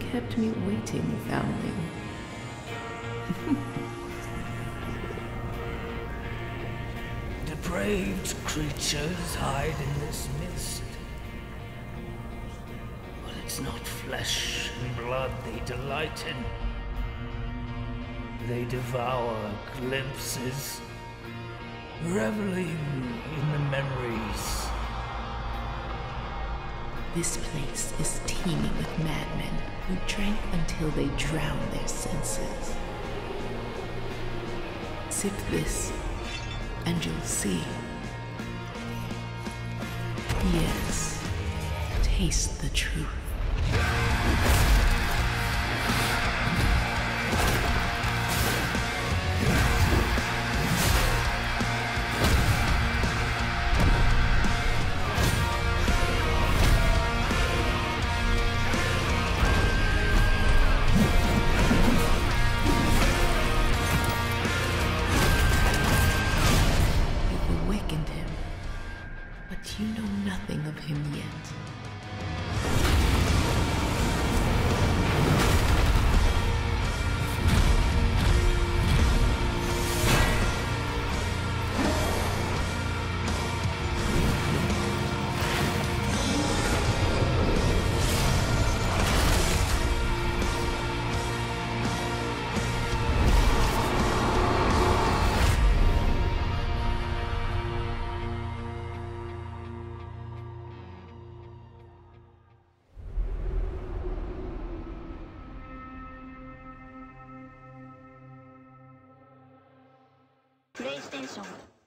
kept me waiting, foundling. Depraved creatures hide in this mist. But it's not flesh and blood they delight in. They devour glimpses, reveling in the memories. This place is teeming with madmen who drank until they drowned their senses. Sip this, and you'll see. Yes, taste the truth. But you know nothing of him yet. PlayStation